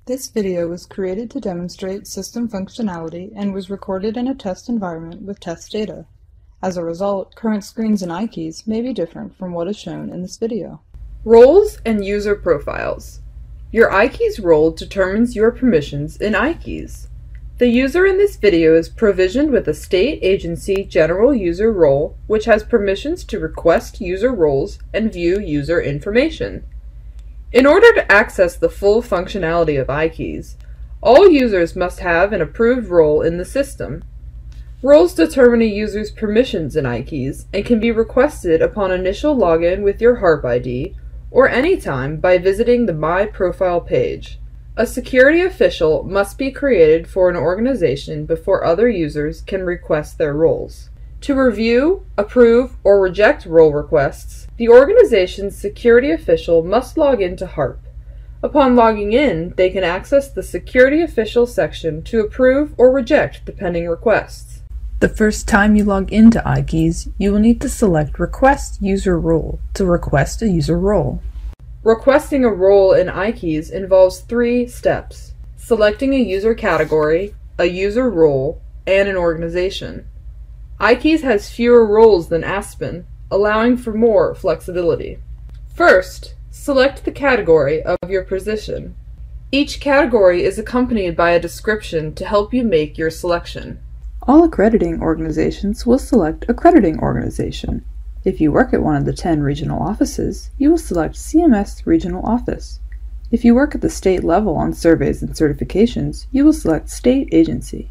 This video was created to demonstrate system functionality and was recorded in a test environment with test data. As a result, current screens and iKeys may be different from what is shown in this video. Roles and user profiles. Your iKeys role determines your permissions in iKeys. The user in this video is provisioned with a state agency general user role, which has permissions to request user roles and view user information. In order to access the full functionality of iKeys, all users must have an approved role in the system. Roles determine a user's permissions in iKeys and can be requested upon initial login with your HARP ID or anytime by visiting the My Profile page. A security official must be created for an organization before other users can request their roles. To review, approve, or reject role requests, the organization's security official must log into HARP. Upon logging in, they can access the Security Official section to approve or reject the pending requests. The first time you log into iKeys, you will need to select Request User Role to request a user role. Requesting a role in iKeys involves 3 steps: selecting a user category, a user role, and an organization. iKeys has fewer roles than Aspen, allowing for more flexibility. First, select the category of your position. Each category is accompanied by a description to help you make your selection. All accrediting organizations will select Accrediting Organization. If you work at one of the 10 regional offices, you will select CMS Regional Office. If you work at the state level on surveys and certifications, you will select State Agency.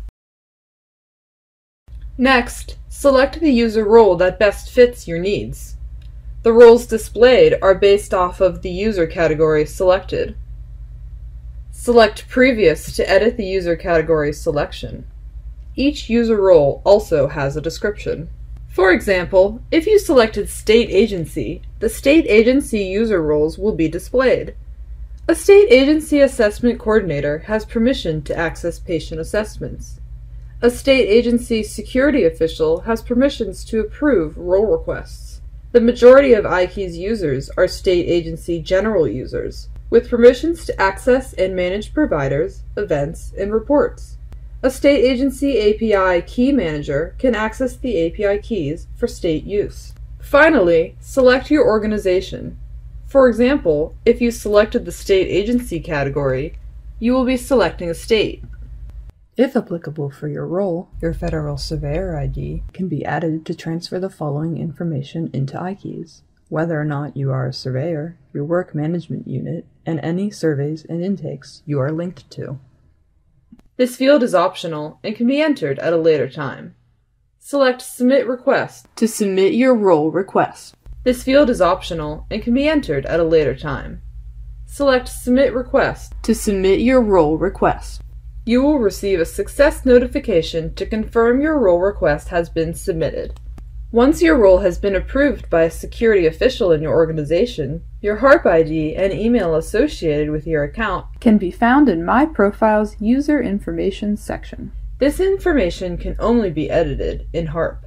Next, select the user role that best fits your needs. The roles displayed are based off of the user category selected. Select Previous to edit the user category selection. Each user role also has a description. For example, if you selected State Agency, the State Agency user roles will be displayed. A State Agency Assessment Coordinator has permission to access patient assessments. A State Agency Security Official has permissions to approve role requests. The majority of iKeys users are State Agency General users, with permissions to access and manage providers, events, and reports. A State Agency API Key Manager can access the API keys for state use. Finally, select your organization. For example, if you selected the State Agency category, you will be selecting a state. If applicable for your role, your Federal Surveyor ID can be added to transfer the following information into iKeys: whether or not you are a surveyor, your work management unit, and any surveys and intakes you are linked to. This field is optional and can be entered at a later time. Select Submit Request to submit your role request. This field is optional and can be entered at a later time. Select Submit Request to submit your role request. You will receive a success notification to confirm your role request has been submitted. Once your role has been approved by a security official in your organization, your HARP ID and email associated with your account Can be found in My Profile's User Information section. This information can only be edited in HARP.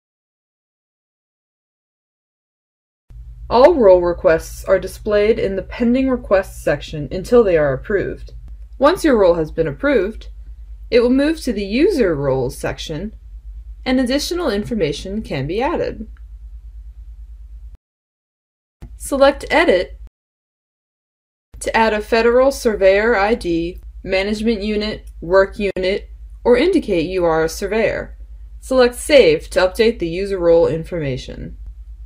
All role requests are displayed in the Pending Requests section until they are approved. Once your role has been approved, it will move to the User Roles section, and additional information can be added. Select Edit to add a Federal Surveyor ID, Management Unit, Work Unit, or indicate you are a surveyor. Select Save to update the user role information.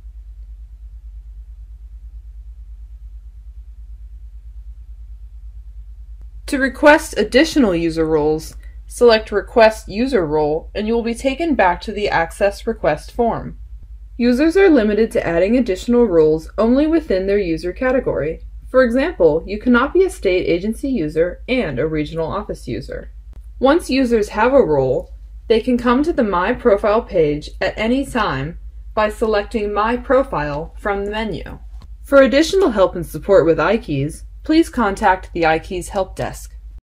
To request additional user roles, select Request User Role and you will be taken back to the Access Request form. Users are limited to adding additional roles only within their user category. For example, you cannot be a state agency user and a regional office user. Once users have a role, they can come to the My Profile page at any time by selecting My Profile from the menu. For additional help and support with iKeys, please contact the iKeys Help Desk.